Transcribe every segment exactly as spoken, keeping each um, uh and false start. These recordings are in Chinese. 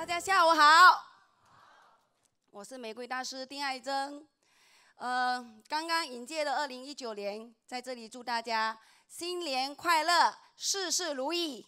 家下午好，我是玫瑰大师丁爱珍。呃，刚刚迎接了二零一九年，在这里祝大家新年快乐，事事如意。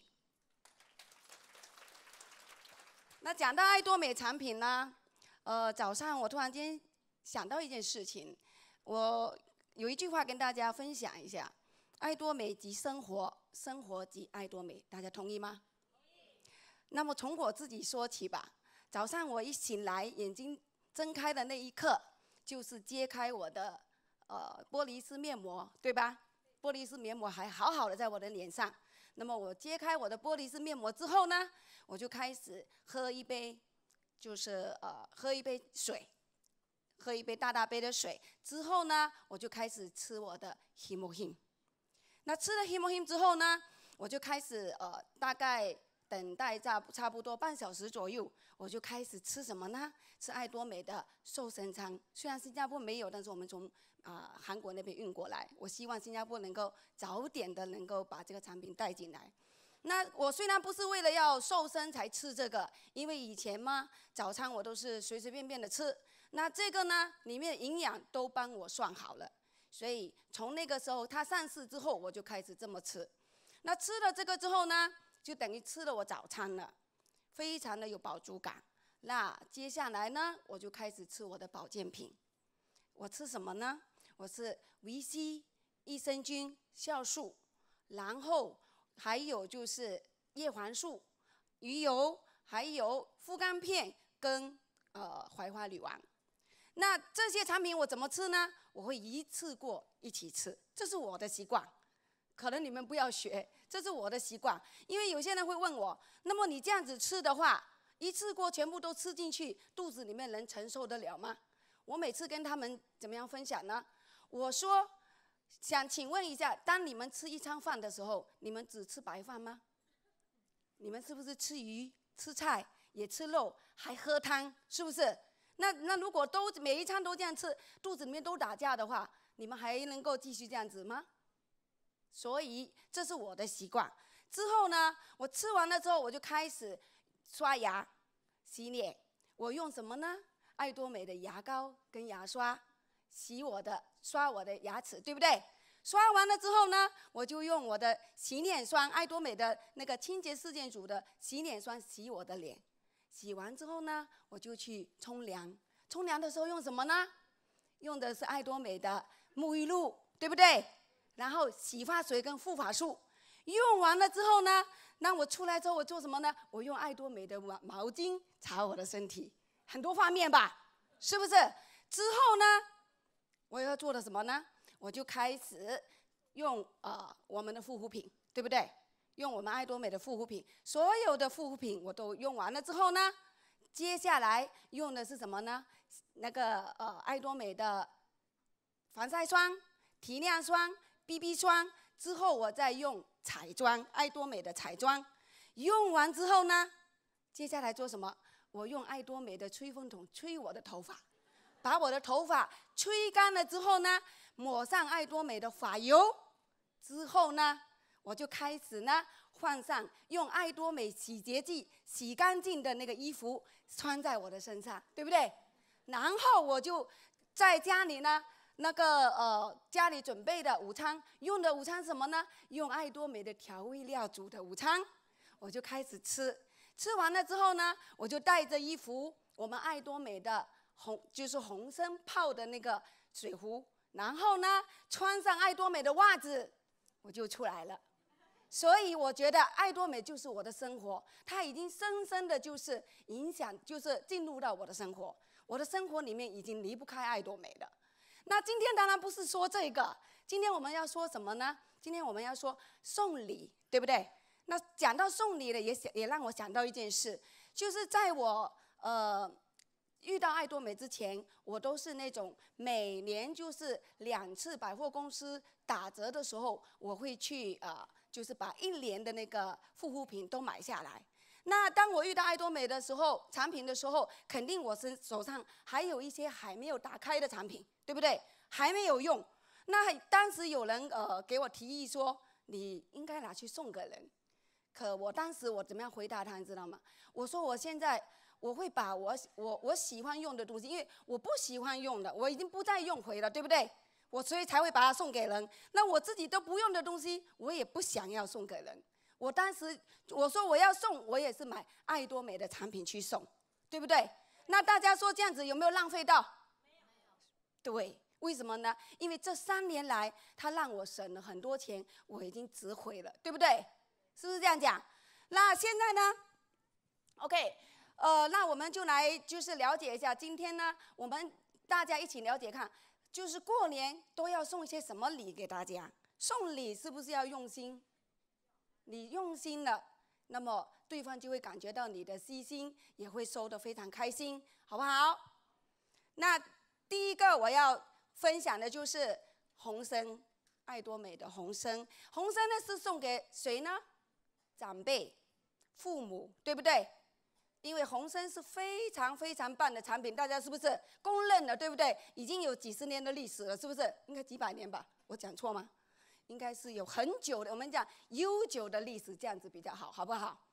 那讲到爱多美产品呢，呃，早上我突然间想到一件事情，我有一句话跟大家分享一下：爱多美即生活，生活即爱多美，大家同意吗？那么从我自己说起吧。早上我一醒来，眼睛睁开的那一刻，就是揭开我的呃玻璃丝面膜，对吧？玻璃丝面膜还好好的在我的脸上。那么我揭开我的玻璃丝面膜之后呢，我就开始喝一杯，就是呃喝一杯水，喝一杯大大杯的水。之后呢，我就开始吃我的 HemoHIM。那吃了 HemoHIM 之后呢，我就开始呃大概。等待差差不多半小时左右，我就开始吃什么呢？吃爱多美的瘦身餐。虽然新加坡没有，但是我们从啊、呃、韩国那边运过来。我希望新加坡能够早点的能够把这个产品带进来。那我虽然不是为了要瘦身才吃这个，因为以前嘛早餐我都是随随便便的吃。那这个呢，里面营养都帮我算好了，所以从那个时候它上市之后，我就开始这么吃。那吃了这个之后呢？就等于吃了我早餐了，非常的有饱足感。那接下来呢，我就开始吃我的保健品。我吃什么呢？我吃维 C、益生菌、酵素，然后还有就是叶黄素、鱼油，还有护肝片跟呃槐花女王。那这些产品我怎么吃呢？我会一次过一起吃，这是我的习惯。可能你们不要学，这是我的习惯。因为有些人会问我，那么你这样子吃的话，一次过全部都吃进去，肚子里面能承受得了吗？我每次跟他们怎么样分享呢？我说，想请问一下，当你们吃一餐饭的时候，你们只吃白饭吗？你们是不是吃鱼、吃菜，也吃肉，还喝汤？是不是？那那如果都每一餐都这样吃，肚子里面都打架的话，你们还能够继续这样子吗？所以这是我的习惯。之后呢，我吃完了之后，我就开始刷牙、洗脸。我用什么呢？爱多美的牙膏跟牙刷洗我的、刷我的牙齿，对不对？刷完了之后呢，我就用我的洗脸霜，爱多美的那个清洁事件组的洗脸霜洗我的脸。洗完之后呢，我就去冲凉。冲凉的时候用什么呢？用的是爱多美的沐浴露，对不对？然后洗发水跟护发素用完了之后呢，那我出来之后我做什么呢？我用爱多美的毛巾擦我的身体，很多方面吧，是不是？之后呢，我要做的什么呢？我就开始用呃我们的护肤品，对不对？用我们爱多美的护肤品，所有的护肤品我都用完了之后呢，接下来用的是什么呢？那个呃爱多美的防晒霜、提亮霜。B B 霜之后，我再用彩妆，爱多美的彩妆。用完之后呢，接下来做什么？我用爱多美的吹风筒吹我的头发，把我的头发吹干了之后呢，抹上爱多美的发油。之后呢，我就开始呢换上用爱多美洗洁剂洗干净的那个衣服穿在我的身上，对不对？然后我就在家里呢。那个呃，家里准备的午餐，用的午餐是什么呢？用爱多美的调味料煮的午餐，我就开始吃。吃完了之后呢，我就带着一壶我们爱多美的红，就是红参泡的那个水壶，然后呢，穿上爱多美的袜子，我就出来了。所以我觉得爱多美就是我的生活，它已经深深的就是影响，就是进入到我的生活。我的生活里面已经离不开爱多美的。那今天当然不是说这个，今天我们要说什么呢？今天我们要说送礼，对不对？那讲到送礼了，也想也让我想到一件事，就是在我呃遇到爱多美之前，我都是那种每年就是两次百货公司打折的时候，我会去呃，就是把一年的那个护肤品都买下来。那当我遇到爱多美的时候，产品的时候，肯定我身手上还有一些还没有打开的产品，对不对？还没有用。那当时有人呃给我提议说，你应该拿去送个人。可我当时我怎么样回答他，你知道吗？我说我现在我会把我我我喜欢用的东西，因为我不喜欢用的，我已经不再用回了，对不对？我所以才会把它送给人。那我自己都不用的东西，我也不想要送给人。我当时我说我要送，我也是买爱多美的产品去送，对不对？那大家说这样子有没有浪费到？没有。对，为什么呢？因为这三年来，他让我省了很多钱，我已经值回了，对不对？是不是这样讲？那现在呢 ？OK， 呃，那我们就来就是了解一下，今天呢，我们大家一起了解看。就是过年都要送一些什么礼给大家？送礼是不是要用心？你用心了，那么对方就会感觉到你的细心，也会收得非常开心，好不好？那第一个我要分享的就是红参，爱多美的红参。红参呢是送给谁呢？长辈、父母，对不对？因为红参是非常非常棒的产品，大家是不是公认的，对不对？已经有几十年的历史了，是不是？应该几百年吧？我讲错吗？应该是有很久的，我们讲悠久的历史，这样子比较好，好不好？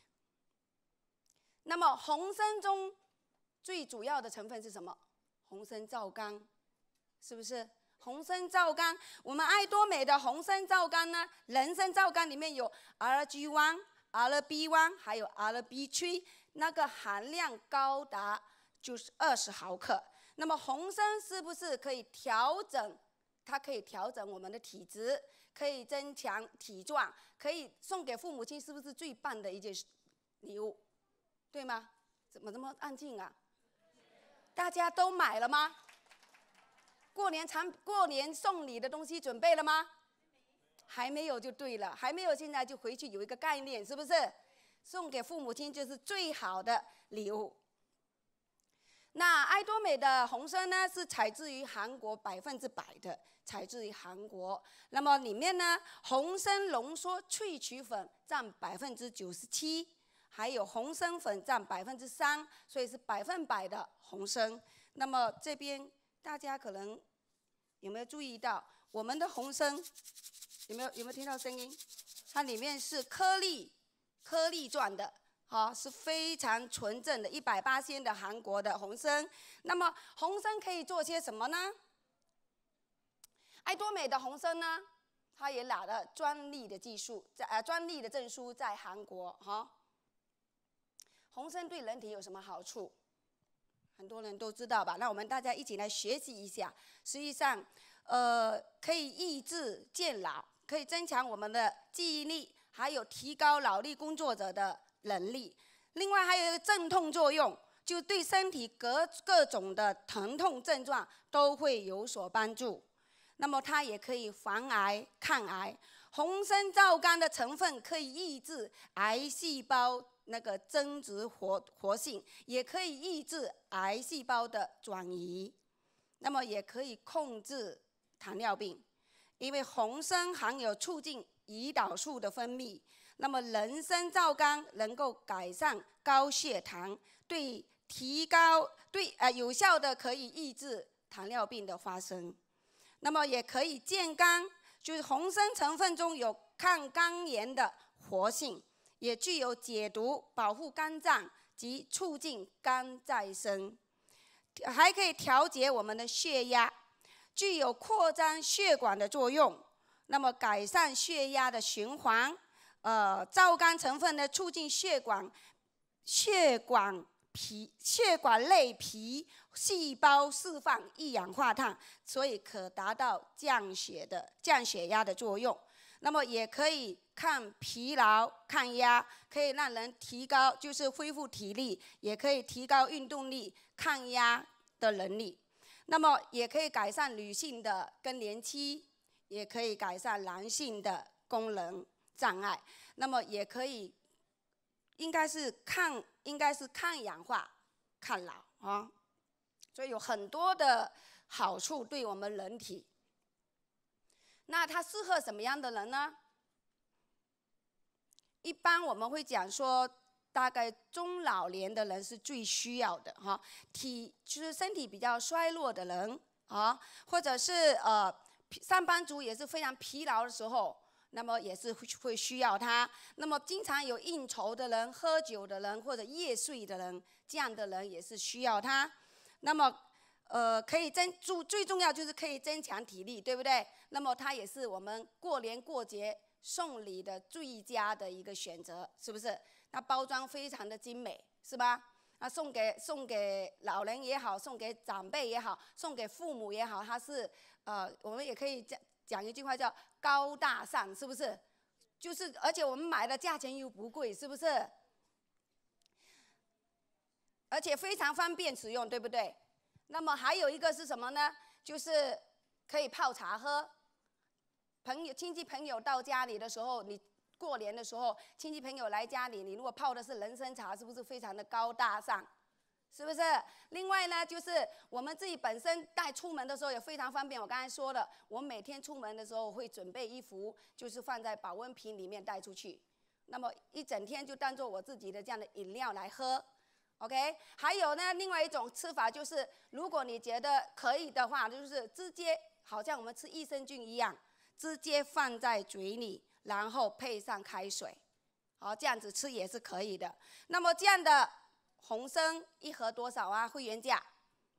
那么红参中最主要的成分是什么？红参皂苷，是不是？红参皂苷，我们爱多美的红参皂苷呢，人参皂苷里面有 R G 一、R B 一，还有 R B 三。那个含量高达就是二十毫克。那么红参是不是可以调整？它可以调整我们的体质，可以增强体壮，可以送给父母亲，是不是最棒的一件礼物？对吗？怎么这么安静啊？大家都买了吗？过年产过年送礼的东西准备了吗？还没有就对了，还没有，现在就回去有一个概念，是不是？送给父母亲就是最好的礼物。那爱多美的红参呢，是采自于韩国百分之百的，采自于韩国。那么里面呢，红参浓缩萃取粉占百分之九十七，还有红参粉占百分之三，所以是百分百的红参。那么这边大家可能有没有注意到，我们的红参有没有有没有听到声音？它里面是颗粒。颗粒状的，好、哦，是非常纯正的，一百八十的韩国的红参。那么红参可以做些什么呢？爱多美的红参呢，它也拿了专利的技术，在呃专利的证书在韩国哈、哦。红参对人体有什么好处？很多人都知道吧？那我们大家一起来学习一下。实际上，呃，可以抑制健老，可以增强我们的记忆力。还有提高脑力工作者的能力，另外还有一个镇痛作用，就对身体各各种的疼痛症状都会有所帮助。那么它也可以防癌抗癌。红参皂苷的成分可以抑制癌细胞那个增殖活活性，也可以抑制癌细胞的转移，那么也可以控制糖尿病，因为红参含有促进胰岛素的分泌，那么人参皂苷能够改善高血糖，对提高对呃有效的可以抑制糖尿病的发生，那么也可以健肝，就是红参成分中有抗肝炎的活性，也具有解毒、保护肝脏及促进肝再生，还可以调节我们的血压，具有扩张血管的作用。那么改善血压的循环，呃，皂苷成分呢，促进血管、血管皮、血管内皮细胞释放一氧化碳，所以可达到降血的、降血压的作用。那么也可以抗疲劳、抗压，可以让人提高，就是恢复体力，也可以提高运动力、抗压的能力。那么也可以改善女性的更年期。也可以改善男性的功能障碍，那么也可以，应该是抗，应该是抗氧化、抗老啊，所以有很多的好处对我们人体。那它适合什么样的人呢？一般我们会讲说，大概中老年的人是最需要的哈，体就是身体比较衰弱的人啊，或者是呃。上班族也是非常疲劳的时候， 那么也是会需要它。那么经常有应酬的人、喝酒的人或者夜睡的人，这样的人也是需要它。那么，呃，可以增注最重要就是可以增强体力，对不对？那么它也是我们过年过节送礼的最佳的一个选择，是不是？那包装非常的精美，是吧？那送给送给老人也好，送给长辈也好，送给父母也好，它是呃，我们也可以讲讲一句话叫高大上，是不是？就是而且我们买的价钱又不贵，是不是？而且非常方便使用，对不对？那么还有一个是什么呢？就是可以泡茶喝。朋友、亲戚朋友到家里的时候，你过年的时候，亲戚朋友来家里，你如果泡的是人参茶，是不是非常的高大上？是不是？另外呢，就是我们自己本身带出门的时候也非常方便。我刚才说了，我每天出门的时候会准备一壶，就是放在保温瓶里面带出去。那么一整天就当做我自己的这样的饮料来喝。OK， 还有呢，另外一种吃法就是，如果你觉得可以的话，就是直接好像我们吃益生菌一样，直接放在嘴里，然后配上开水，好，这样子吃也是可以的。那么这样的红参一盒多少啊？会员价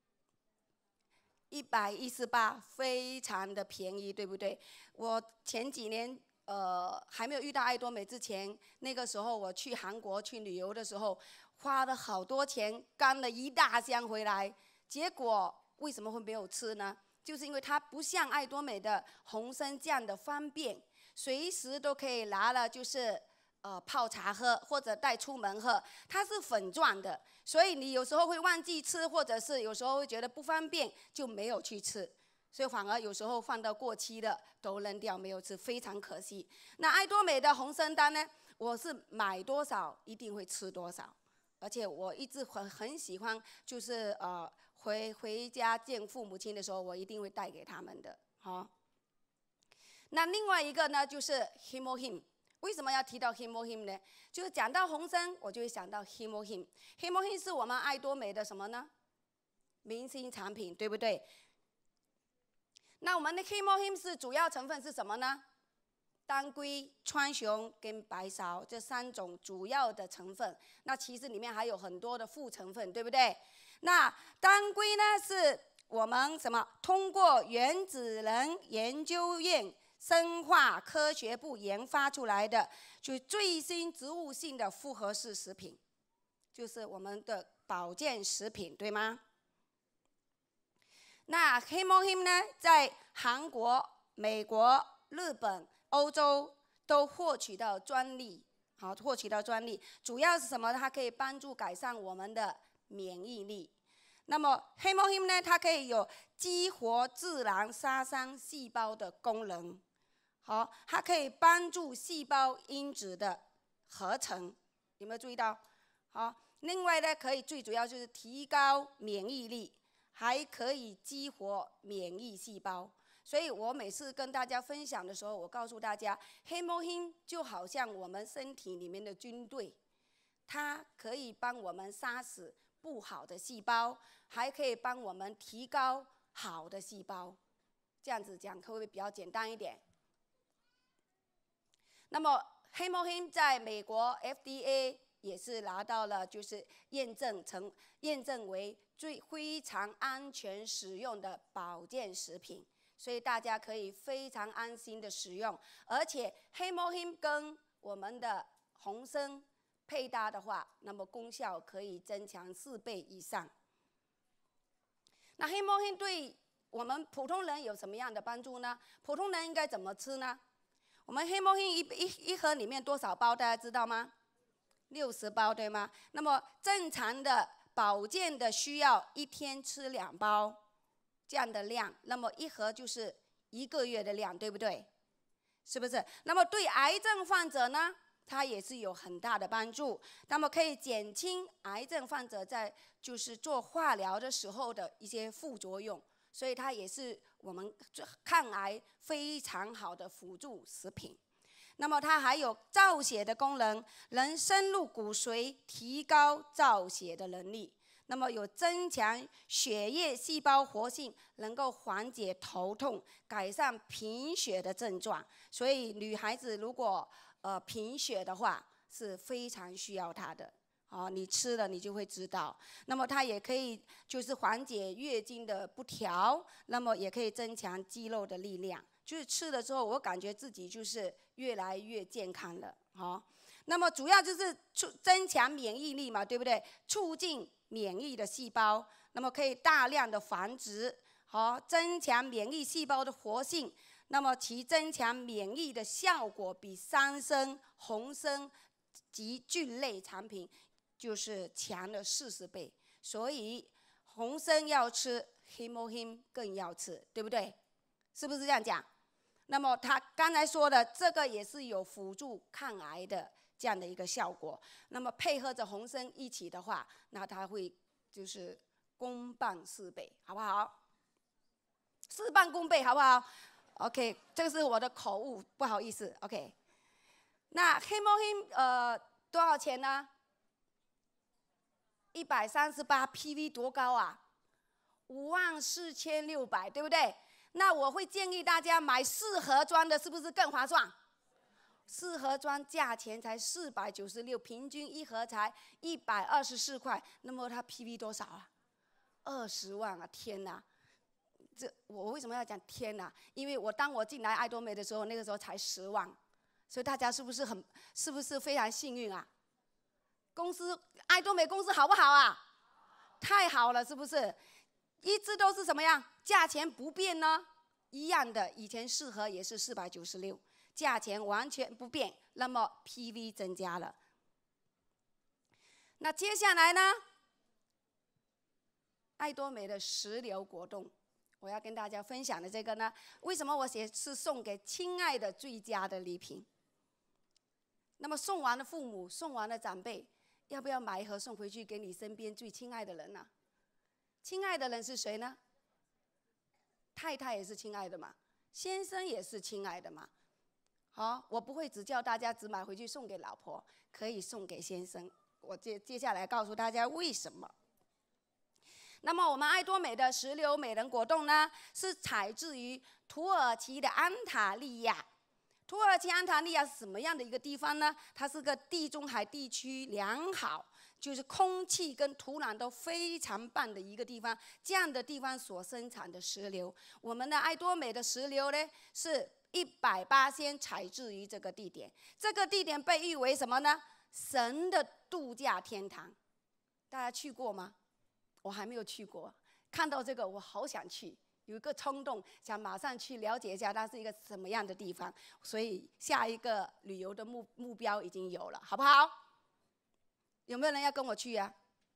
一百一十八，非常的便宜，对不对？我前几年呃还没有遇到爱多美之前，那个时候我去韩国去旅游的时候。花了好多钱，干了一大箱回来，结果为什么会没有吃呢？就是因为它不像爱多美的红参这样的方便，随时都可以拿了，就是呃泡茶喝或者带出门喝。它是粉状的，所以你有时候会忘记吃，或者是有时候会觉得不方便，就没有去吃。所以反而有时候放到过期的都扔掉没有吃，非常可惜。那爱多美的红参丹呢，我是买多少一定会吃多少。而且我一直很很喜欢，就是呃回回家见父母亲的时候，我一定会带给他们的，好、哦。那另外一个呢，就是 HemoHIM。为什么要提到 HemoHIM 呢？就是讲到红参，我就会想到 HemoHIM。HemoHIM 是我们爱多美的什么呢？明星产品，对不对？那我们的 HemoHIM 是主要成分是什么呢？当归、川芎跟白芍这三种主要的成分，那其实里面还有很多的副成分，对不对？那当归呢，是我们什么？通过原子能研究院生化科学部研发出来的，就最新植物性的复合式食品，就是我们的保健食品，对吗？那 HemoHIM 呢，在韩国、美国、日本、欧洲都获取到专利，好，获取到专利，主要是什么？它可以帮助改善我们的免疫力。那么 HemoHIM 呢，它可以有激活自然杀伤细胞的功能，好，它可以帮助细胞因子的合成，有没有注意到？好，另外呢，可以最主要就是提高免疫力，还可以激活免疫细胞。所以我每次跟大家分享的时候，我告诉大家 ，HemoHIM 就好像我们身体里面的军队，它可以帮我们杀死不好的细胞，还可以帮我们提高好的细胞。这样子讲会不会比较简单一点？那么 HemoHIM 在美国 F D A 也是拿到了，就是验证成验证为最非常安全使用的保健食品。所以大家可以非常安心的使用，而且 HemoHIM 跟我们的红参配搭的话，那么功效可以增强四倍以上。那 HemoHIM 对我们普通人有什么样的帮助呢？普通人应该怎么吃呢？我们 HemoHIM 一一一盒里面多少包，大家知道吗？六十包，对吗？那么正常的保健的需要一天吃两包。这样的量，那么一盒就是一个月的量，对不对？是不是？那么对癌症患者呢，它也是有很大的帮助。那么可以减轻癌症患者在就是做化疗的时候的一些副作用，所以它也是我们抗癌非常好的辅助食品。那么它还有造血的功能，能深入骨髓，提高造血的能力。 那么有增强血液细胞活性，能够缓解头痛，改善贫血的症状。所以女孩子如果呃贫血的话，是非常需要它的。哦，你吃了你就会知道。那么它也可以就是缓解月经的不调，那么也可以增强肌肉的力量。就是吃了之后，我感觉自己就是越来越健康了。哦，那么主要就是促增强免疫力嘛，对不对？促进免疫的细胞，那么可以大量的繁殖，好、哦，增强免疫细胞的活性。那么其增强免疫的效果比三参、红参及菌类产品就是强了四十倍。所以红参要吃 HemoHIM 更要吃，对不对？是不是这样讲？那么他刚才说的这个也是有辅助抗癌的这样的一个效果。那么配合着红参一起的话，那它会就是功半四倍，好不好？事半功倍，好不好 ？OK， 这个是我的口误，不好意思。OK， 那 HemoHIM 呃多少钱呢？一百三十八 P V 多高啊？五万四千六百，对不对？那我会建议大家买四盒装的，是不是更划算？四盒装价钱才四百九十六，平均一盒才一百二十四块。那么它 P V 多少啊？二十万啊！天哪！这我为什么要讲天哪？因为我当我进来爱多美的时候，那个时候才十万，所以大家是不是很是不是非常幸运啊？公司爱多美公司好不好啊？太好了，是不是？一直都是什么样？价钱不变呢？一样的，以前四盒也是四百九十六，价钱完全不变，那么 P V 增加了。那接下来呢？爱多美的石榴果冻。我要跟大家分享的这个呢，为什么我写是送给亲爱的最佳的礼品？那么送完了父母，送完了长辈，要不要买一盒送回去给你身边最亲爱的人呢、啊？亲爱的人是谁呢？太太也是亲爱的嘛，先生也是亲爱的嘛。好，我不会只叫大家只买回去送给老婆，可以送给先生。我接接下来告诉大家为什么。那么我们爱多美的石榴美人果冻呢，是采自于土耳其的安塔利亚。土耳其安塔利亚是什么样的一个地方呢？它是个地中海地区良好，就是空气跟土壤都非常棒的一个地方。这样的地方所生产的石榴，我们的爱多美的石榴呢，是一百八先采自于这个地点。这个地点被誉为什么呢？神的度假天堂。大家去过吗？我还没有去过，看到这个我好想去，有一个冲动，想马上去了解一下它是一个什么样的地方。所以下一个旅游的目目标已经有了，好不好？有没有人要跟我去呀、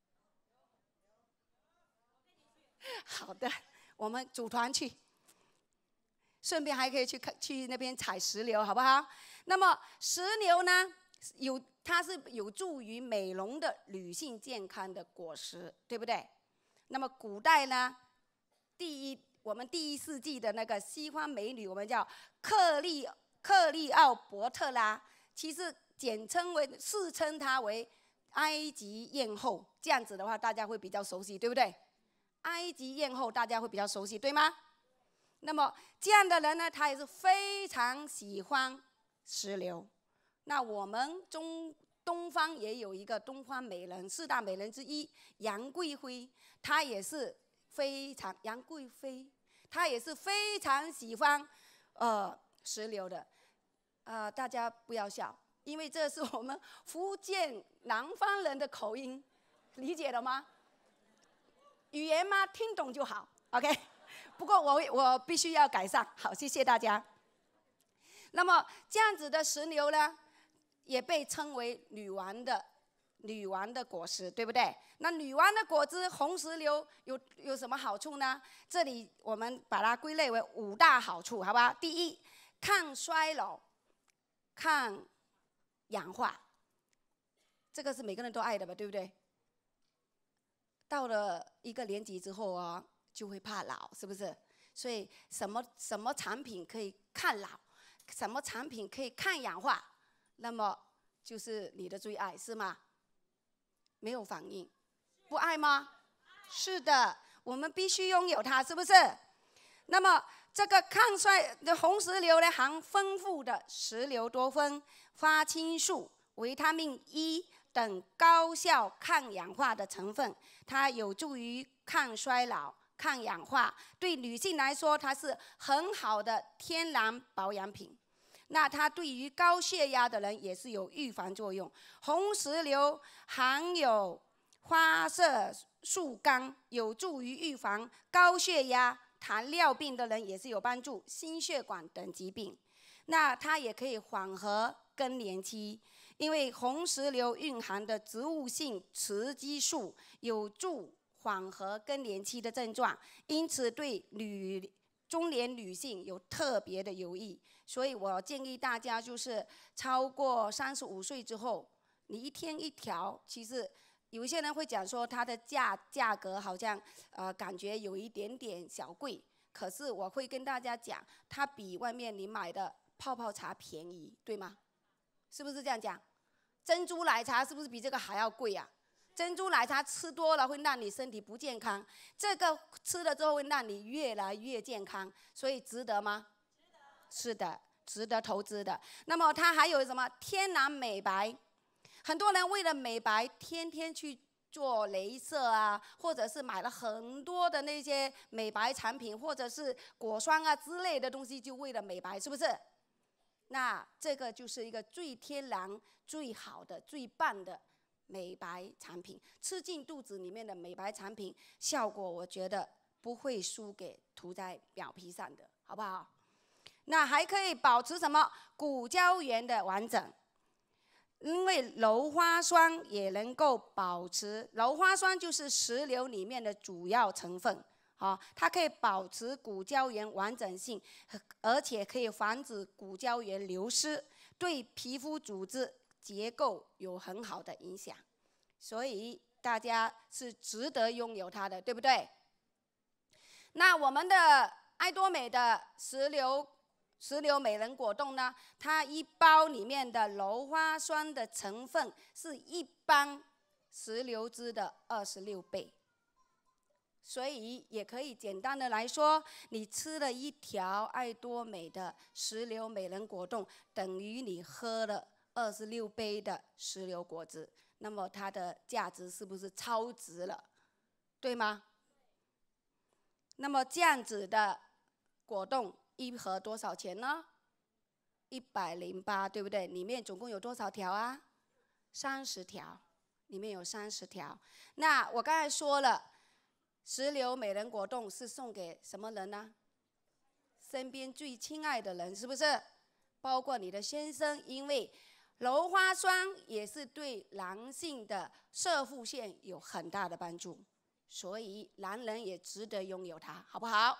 啊？好的，我们组团去，顺便还可以去去那边采石榴，好不好？那么石榴呢，有它是有助于美容的女性健康的果实，对不对？那么古代呢，第一我们第一世纪的那个西方美女，我们叫克利克利奥伯特拉，其实简称为世称她为埃及艳后，这样子的话大家会比较熟悉，对不对？埃及艳后大家会比较熟悉，对吗？那么这样的人呢，他也是非常喜欢石榴。那我们中东方也有一个东方美人，四大美人之一杨贵妃，她也是非常杨贵妃，她也是非常喜欢呃石榴的。呃，大家不要笑，因为这是我们福建南方人的口音，理解了吗？语言吗？听懂就好 ，OK。不过我我必须要改善，好，谢谢大家。那么这样子的石榴呢，也被称为女王的女王的果实，对不对？那女王的果汁红石榴有有什么好处呢？这里我们把它归类为五大好处，好不好？第一，抗衰老，抗氧化，这个是每个人都爱的吧，对不对？到了一个年纪之后啊，就会怕老，是不是？所以什么什么产品可以抗老，什么产品可以抗氧化，那么就是你的最爱，是吗？没有反应，不爱吗？ 是的，我们必须拥有它，是不是？那么这个抗衰的红石榴呢，含丰富的石榴多酚、花青素、维他命 E 等高效抗氧化的成分，它有助于抗衰老、抗氧化。对女性来说，它是很好的天然保养品。那它对于高血压的人也是有预防作用。红石榴含有花色素苷，有助于预防高血压、糖尿病的人也是有帮助，心血管等疾病。那它也可以缓和更年期，因为红石榴蕴含的植物性雌激素有助缓和更年期的症状，因此对女中年女性有特别的有益。所以我建议大家，就是超过三十五岁之后，你一天一条，其实有一些人会讲说它的价价格好像呃感觉有一点点小贵，可是我会跟大家讲，它比外面你买的泡泡茶便宜，对吗？是不是这样讲？珍珠奶茶是不是比这个还要贵啊？珍珠奶茶吃多了会让你身体不健康，这个吃了之后会让你越来越健康，所以值得吗？是的，值得投资的。那么它还有什么天然美白？很多人为了美白，天天去做雷射啊，或者是买了很多的那些美白产品，或者是果霜啊之类的东西，就为了美白，是不是？那这个就是一个最天然、最好的、最棒的美白产品。吃进肚子里面的美白产品，效果我觉得不会输给涂在表皮上的，好不好？那还可以保持什么骨胶原的完整，因为鞣花酸也能够保持，鞣花酸就是石榴里面的主要成分，好，它可以保持骨胶原完整性，而且可以防止骨胶原流失，对皮肤组织结构有很好的影响，所以大家是值得拥有它的，对不对？那我们的爱多美的石榴。石榴美人果冻呢，它一包里面的鞣花酸的成分是一般石榴汁的二十六倍，所以也可以简单的来说，你吃了一条爱多美的石榴美人果冻，等于你喝了二十六杯的石榴果汁，那么它的价值是不是超值了？对吗？那么这样子的果冻。一盒多少钱呢？一百零八，对不对？里面总共有多少条啊？三十条，里面有三十条。那我刚才说了，石榴美人果冻是送给什么人呢？身边最亲爱的人，是不是？包括你的先生，因为鞣花酸也是对男性的射护腺有很大的帮助，所以男人也值得拥有它，好不好？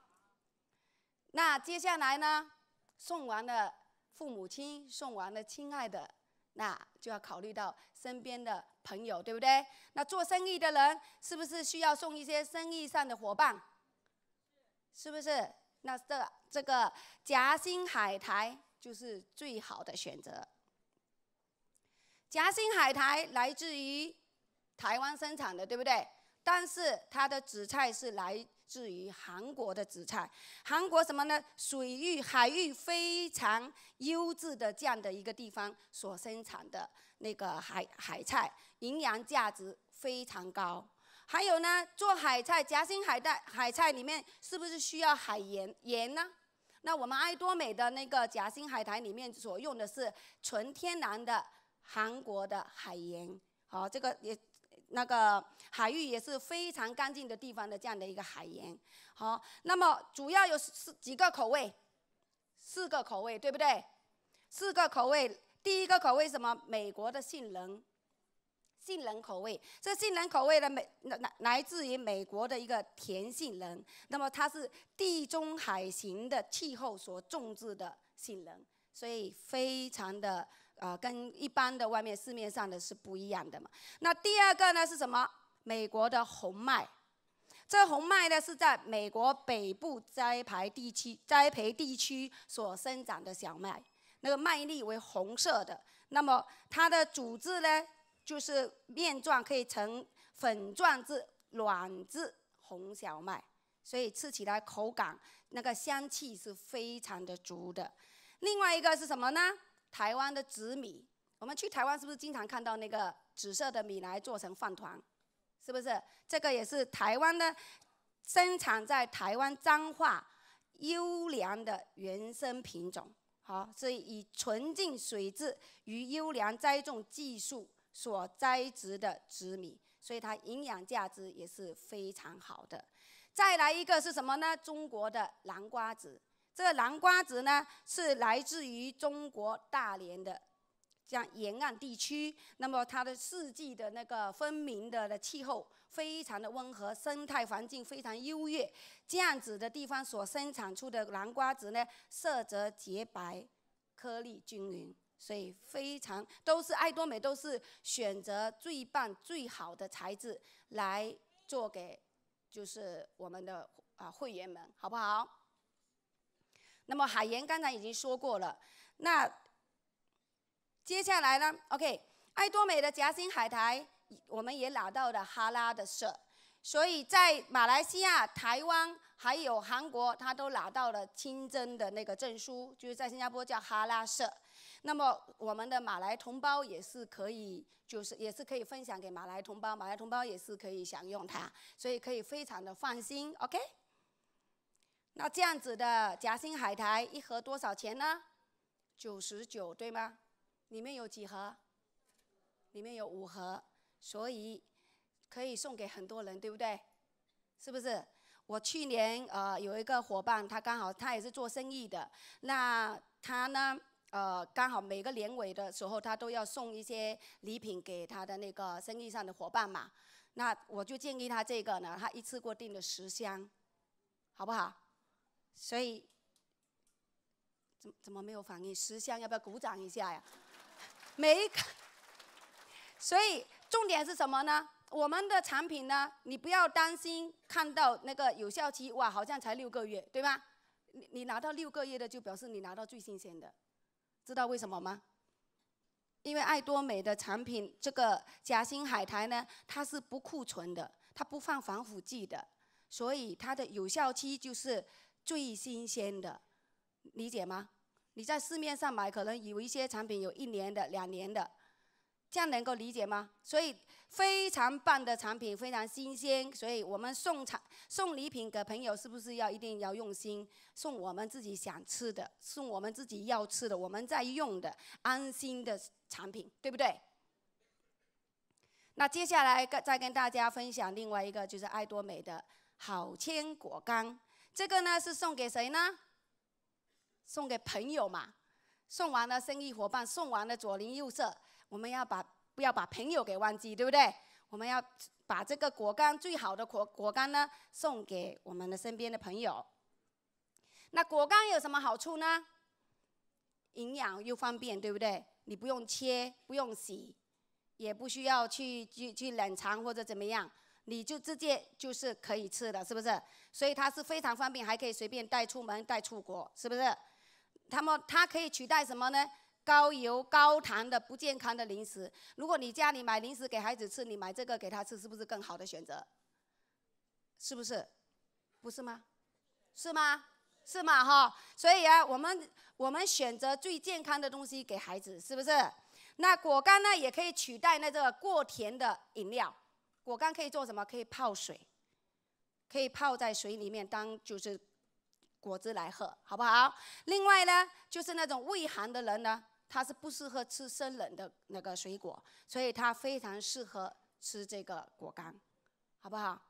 那接下来呢，送完了父母亲，送完了亲爱的，那就要考虑到身边的朋友，对不对？那做生意的人是不是需要送一些生意上的伙伴？是不是？那这这个夹心海苔就是最好的选择。夹心海苔来自于台湾生产的，对不对？但是它的紫菜是来自于韩国的紫菜，韩国什么呢？水域、海域非常优质的这样的一个地方所生产的那个海海菜，营养价值非常高。还有呢，做海菜，夹心海带海菜里面是不是需要海盐盐呢？那我们爱多美的那个夹心海苔里面所用的是纯天然的韩国的海盐，好，这个也。那个海域也是非常干净的地方的这样的一个海盐，好，那么主要有四几个口味，四个口味，对不对？四个口味，第一个口味什么？美国的杏仁，杏仁口味。这杏仁口味的美来来自于美国的一个甜杏仁，那么它是地中海型的气候所种植的杏仁，所以非常的。呃，跟一般的外面市面上的是不一样的嘛。那第二个呢是什么？美国的红麦，这红麦呢是在美国北部栽培地区栽培地区所生长的小麦，那个麦粒为红色的。那么它的组织呢，就是面状可以呈粉状质卵质红小麦，所以吃起来口感那个香气是非常的足的。另外一个是什么呢？台湾的紫米，我们去台湾是不是经常看到那个紫色的米来做成饭团？是不是？这个也是台湾的，生产在台湾彰化优良的原生品种。好，所以以纯净水质与优良栽种技术所栽植的紫米，所以它营养价值也是非常好的。再来一个是什么呢？中国的南瓜子。这个南瓜子呢，是来自于中国大连的这样沿岸地区，那么它的四季的那个分明的的气候非常的温和，生态环境非常优越，这样子的地方所生产出的南瓜子呢，色泽洁白，颗粒均匀，所以非常都是爱多美都是选择最棒最好的材质来做给就是我们的啊会员们，好不好？那么海盐刚才已经说过了，那接下来呢 ？OK， 爱多美的夹心海苔，我们也拿到了哈拉的社，所以在马来西亚、台湾还有韩国，它都拿到了清真的那个证书，就是在新加坡叫哈拉社。那么我们的马来同胞也是可以，就是也是可以分享给马来同胞，马来同胞也是可以享用它，所以可以非常的放心 ，OK？ 那这样子的夹心海苔一盒多少钱呢？九十九，对吗？里面有几盒？里面有五盒，所以可以送给很多人，对不对？是不是？我去年呃有一个伙伴，他刚好他也是做生意的，那他呢呃刚好每个年尾的时候，他都要送一些礼品给他的那个生意上的伙伴嘛。那我就建议他这个呢，他一次过订了十箱，好不好？所以怎怎么没有反应？十箱要不要鼓掌一下呀？每一个，所以重点是什么呢？我们的产品呢，你不要担心看到那个有效期，哇，好像才六个月，对吧？你你拿到六个月的，就表示你拿到最新鲜的，知道为什么吗？因为爱多美的产品，这个夹心海苔呢，它是不库存的，它不放防腐剂的，所以它的有效期就是最新鲜的，理解吗？你在市面上买，可能有一些产品有一年的、两年的，这样能够理解吗？所以非常棒的产品，非常新鲜。所以我们送产送礼品给朋友，是不是要一定要用心？送我们自己想吃的，送我们自己要吃的，我们在用的安心的产品，对不对？那接下来再跟大家分享另外一个，就是爱多美的好签果干。这个呢是送给谁呢？送给朋友嘛，送完了生意伙伴，送完了左邻右舍，我们要把不要把朋友给忘记，对不对？我们要把这个果干最好的果果干呢，送给我们的身边的朋友。那果干有什么好处呢？营养又方便，对不对？你不用切，不用洗，也不需要去去去冷藏或者怎么样，你就直接就是可以吃的，是不是？所以它是非常方便，还可以随便带出门、带出国，是不是？那么它可以取代什么呢？高油、高糖的不健康的零食。如果你家里买零食给孩子吃，你买这个给他吃，是不是更好的选择？是不是？不是吗？是吗？是吗？哈，所以啊，我们我们选择最健康的东西给孩子，是不是？那果干呢，也可以取代那个过甜的饮料。果干可以做什么？可以泡水，可以泡在水里面当就是果汁来喝，好不好？另外呢，就是那种胃寒的人呢，他是不适合吃生冷的那个水果，所以他非常适合吃这个果干，好不好？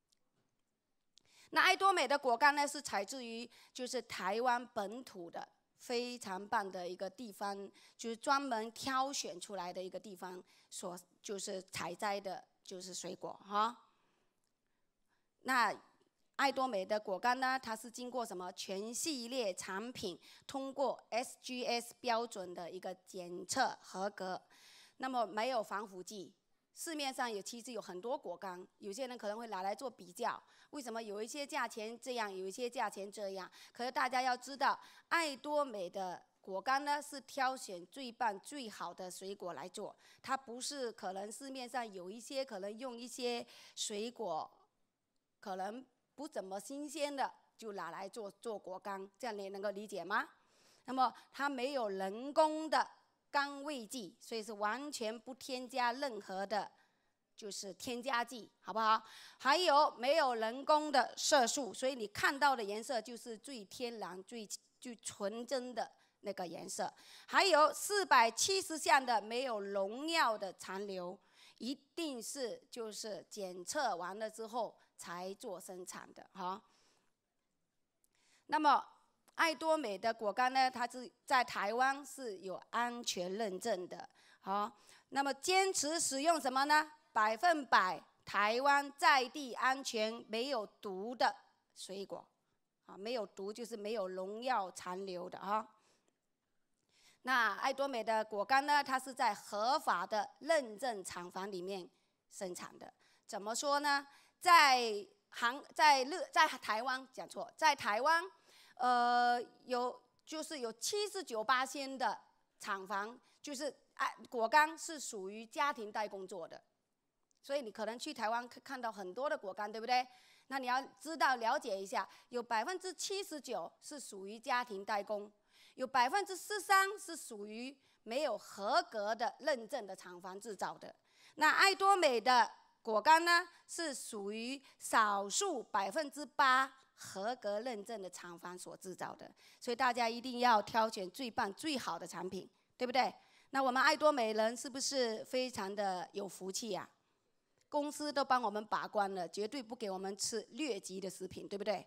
那爱多美的果干呢，是采自于就是台湾本土的非常棒的一个地方，就是专门挑选出来的一个地方所就是采摘的，就是水果哈。那爱多美的果干呢，它是经过什么全系列产品通过 S G S 标准的一个检测合格，那么没有防腐剂， 市面上有其实有很多果干，有些人可能会拿来做比较，为什么有一些价钱这样，有一些价钱这样？可是大家要知道，爱多美的果干呢是挑选最棒、最好的水果来做，它不是可能市面上有一些可能用一些水果，可能不怎么新鲜的就拿来做做果干，这样你能够理解吗？那么它没有人工的甘味剂，所以是完全不添加任何的，就是添加剂，好不好？还有没有人工的色素，所以你看到的颜色就是最天然、最最纯真的那个颜色。还有四百七十项的没有农药的残留，一定是就是检测完了之后才做生产的哈。那么爱多美的果干呢，它是在台湾是有安全认证的，好，那么坚持使用什么呢？百分百台湾在地安全没有毒的水果，啊，没有毒就是没有农药残留的哈。那爱多美的果干呢，它是在合法的认证厂房里面生产的。怎么说呢？在韩在日在台湾讲错，在台湾。呃，有就是有七十九巴仙的厂房，就是哎果干是属于家庭代工做的，所以你可能去台湾看到很多的果干，对不对？那你要知道了解一下，有百分之七十九是属于家庭代工，有百分之十三是属于没有合格的认证的厂房制造的。那爱多美的果干呢，是属于少数百分之八。合格认证的厂房所制造的，所以大家一定要挑选最棒、最好的产品，对不对？那我们爱多美人是不是非常的有福气呀、啊？公司都帮我们把关了，绝对不给我们吃劣级的食品，对不对？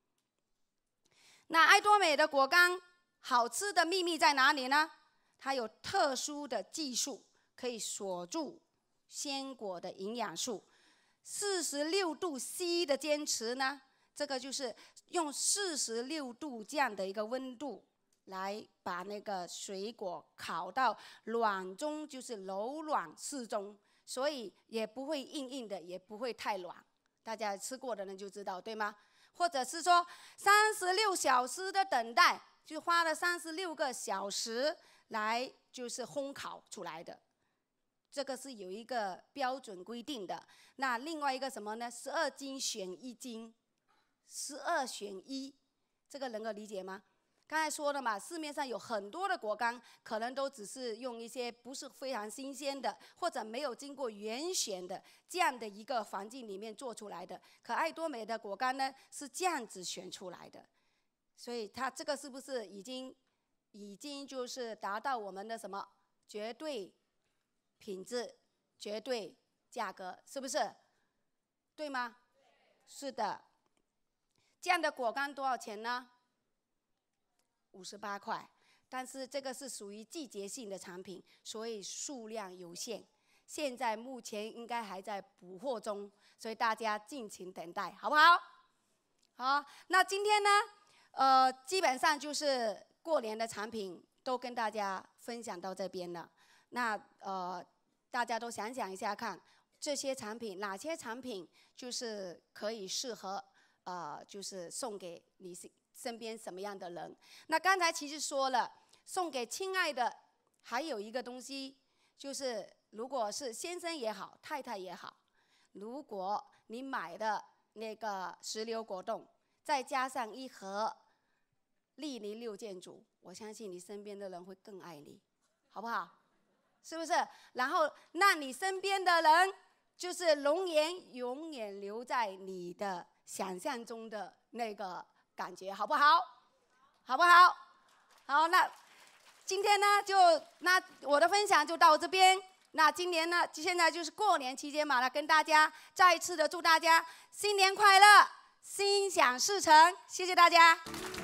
那爱多美的果干好吃的秘密在哪里呢？它有特殊的技术，可以锁住鲜果的营养素。四十六度 C 的坚持呢？这个就是用四十六度这样的一个温度，来把那个水果烤到软中，就是柔软适中，所以也不会硬硬的，也不会太软。大家吃过的人就知道，对吗？或者是说三十六小时的等待，就花了三十六个小时来就是烘烤出来的。这个是有一个标准规定的。那另外一个什么呢？十二斤选一斤。十二选一，这个能够理解吗？刚才说了嘛，市面上有很多的果干，可能都只是用一些不是非常新鲜的，或者没有经过严选的这样的一个环境里面做出来的。可爱多美的果干呢，是这样子选出来的，所以它这个是不是已经已经就是达到我们的什么绝对品质、绝对价格，是不是？对吗？是的。这样的果干多少钱呢？五十八块。但是这个是属于季节性的产品，所以数量有限。现在目前应该还在补货中，所以大家敬请等待，好不好？好，那今天呢，呃，基本上就是过年的产品都跟大家分享到这边了。那呃，大家都想想一下看，这些产品哪些产品就是可以适合。呃，就是送给你身边什么样的人？那刚才其实说了，送给亲爱的，还有一个东西，就是如果是先生也好，太太也好，如果你买的那个石榴果冻，再加上一盒莅临六件组，我相信你身边的人会更爱你，好不好？是不是？然后让你身边的人，就是容颜永远留在你的想象中的那个感觉，好不好？好不好？好，那今天呢，就那我的分享就到这边。那今年呢，现在就是过年期间嘛，那跟大家再一次的祝大家新年快乐，心想事成，谢谢大家。